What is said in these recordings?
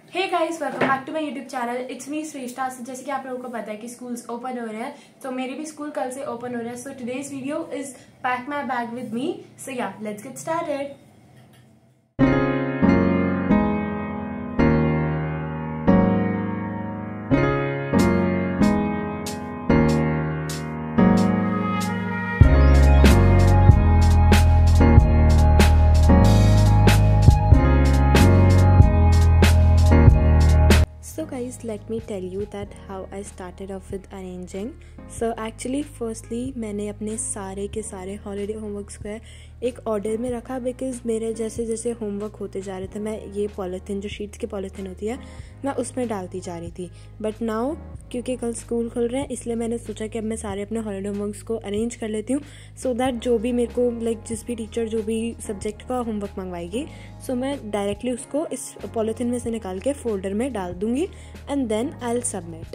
Hey guys, welcome back to my YouTube channel. It's me Shreshtha. जैसे कि आप लोगों को पता है कि स्कूल्स ओपन हो रहे हैं, तो मेरे भी स्कूल कल से ओपन हो रहे हैं। So today's video is pack my bag with me. So yeah, let's get started. So guys, let me tell you that how I started off with arranging. So actually firstly मैंने अपने सारे के सारे holiday homeworks को एक order में रखा, because मेरे जैसे जैसे होमवर्क होते जा रहे थे मैं ये पॉलीथीन, जो शीट्स की पॉलीथीन होती है, मैं उसमें डालती जा रही थी। बट नाउ क्योंकि कल स्कूल खुल रहे हैं, इसलिए मैंने सोचा कि अब मैं सारे अपने हॉलीडे होमवर्क्स को अरेंज कर लेती हूँ, सो दैट जो भी मेरे को जिस भी टीचर जो भी सब्जेक्ट का होमवर्क मंगवाएगी, सो मैं डायरेक्टली उसको इस पॉलीथीन में से निकाल के फोल्डर में डाल दूँगी and then I'll submit.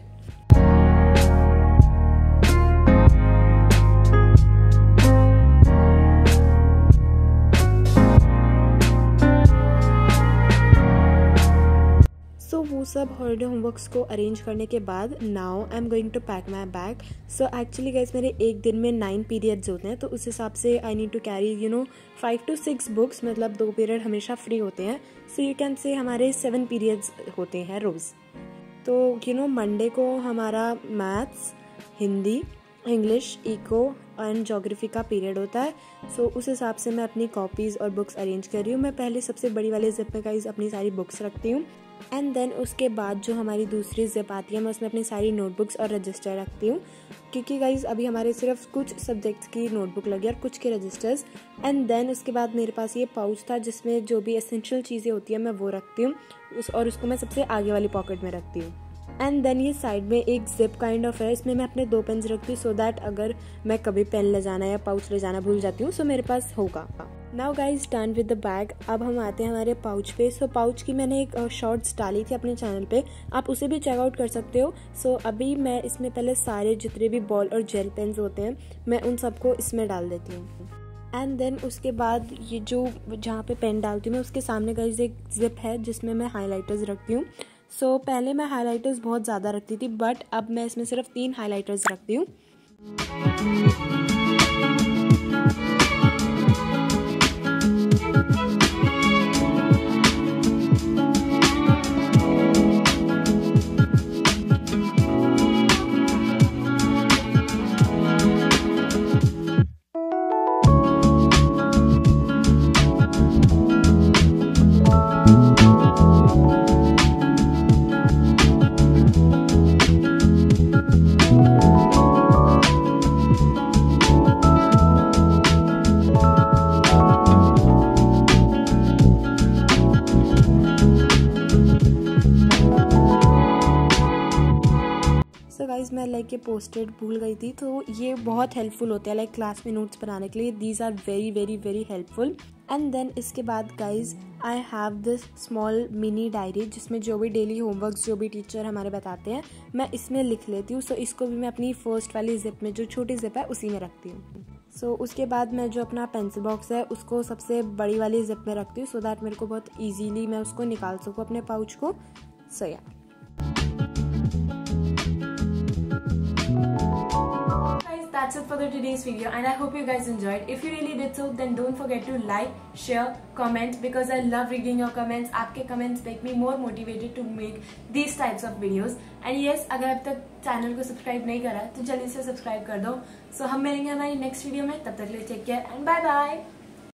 सो वो सब हॉलीडे होमवर्क्स को अरेंज करने के बाद now I am going to pack my bag. So actually guys, मेरे एक दिन में 9 पीरियड्स होते हैं, तो उस हिसाब से I need to carry 5 to 6 books, मतलब 2 पीरियड हमेशा फ्री होते हैं। सो यू कैन से हमारे 7 पीरियड्स होते हैं रोज़। तो मंडे को हमारा maths, Hindi, English, eco and geography का पीरियड होता है। सो उस हिसाब से मैं अपनी कॉपीज़ और बुक्स अरेंज कर रही हूँ। मैं पहले सबसे बड़ी वाली जिप में गाइस अपनी सारी बुक्स रखती हूँ, एंड देन उसके बाद जो हमारी दूसरी जिप आती है, मैं उसमें अपनी सारी नोटबुक्स और रजिस्टर रखती हूँ, क्योंकि गाइस अभी हमारे सिर्फ कुछ सब्जेक्ट्स की नोटबुक लगी और कुछ के रजिस्टर्स। एंड देन उसके बाद मेरे पास ये पाउच था जिसमें जो भी एसेंशियल चीज़ें होती हैं मैं वो रखती हूँ, और उसको मैं सबसे आगे वाली पॉकेट में रखती हूँ। एंड देन ये साइड में एक जिप काइंड ऑफ है, इसमें मैं अपने 2 पेन्स रखती हूँ, सो दैट अगर मैं कभी पेन ले जाना या पाउच ले जाना भूल जाती हूँ, सो मेरे पास होगा। Now guys, done with the bag. अब हम आते हैं हमारे पाउच पे। सो पाउच की मैंने एक शॉर्ट्स डाली थी अपने चैनल पे, आप उसे भी चेकआउट कर सकते हो। सो अभी मैं इसमें पहले सारे जितने भी बॉल और जेल पेन्स होते हैं मैं उन सबको इसमें डाल देती हूँ। एंड देन उसके बाद ये जो जहाँ पे पेन डालती हूँ मैं, उसके सामने गाइज एक जिप है जिसमें मैं हाईलाइटर्स रखती हूँ। सो पहले मैं हाइलाइटर्स बहुत ज़्यादा रखती थी, बट अब मैं इसमें सिर्फ 3 हाइलाइटर्स रखती हूँ। गाइज मैं ये पोस्टेड भूल गई थी, तो ये बहुत हेल्पफुल होते हैं क्लास में नोट्स बनाने के लिए। These are very very very helpful. And then इसके बाद guys I have this small mini diary, जिसमें जो भी डेली होमवर्क्स जो भी टीचर हमारे बताते हैं मैं इसमें लिख लेती हूँ। सो इसको भी मैं अपनी फर्स्ट वाली जिप में, जो छोटी जिप है, उसी में रखती हूँ। सो उसके बाद मैं जो अपना पेंसिल बॉक्स है उसको सबसे बड़ी वाली जिप में रखती हूँ, सो दैट मेरे को बहुत ईजीली मैं उसको निकाल सकूँ अपने पाउच को। सो या, That's it for the today's video, and I hope you guys enjoyed. If you really did so, then don't forget to like, share, comment, because I love reading your comments. आपके comments make me more motivated to make these types of videos. And yes, अगर अब तक channel को subscribe नहीं करा तो जल्दी से सब्सक्राइब कर दो। So हम मिलेंगे हमारी नेक्स्ट वीडियो में, तब तक के लिए take care and bye bye.